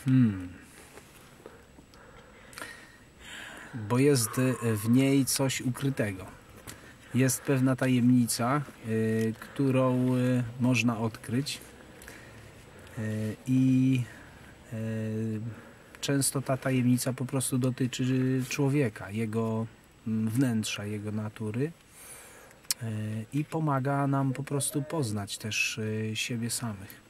Bo jest w niej coś ukrytego. Jest pewna tajemnica, którą można odkryć i często ta tajemnica po prostu dotyczy człowieka, jego wnętrza, jego natury i pomaga nam po prostu poznać też siebie samych.